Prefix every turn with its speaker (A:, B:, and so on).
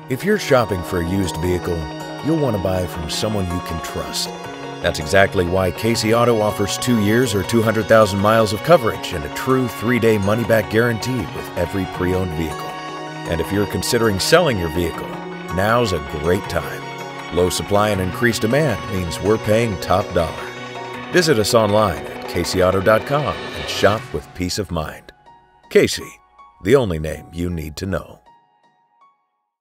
A: If you're shopping for a used vehicle, you'll want to buy from someone you can trust. That's exactly why Casey Auto offers 2 years or 200,000 miles of coverage and a true 3-day money-back guarantee with every pre-owned vehicle. And if you're considering selling your vehicle, now's a great time. Low supply and increased demand means we're paying top dollar. Visit us online at caseyauto.com and shop with peace of mind. Casey, the only name you need to know.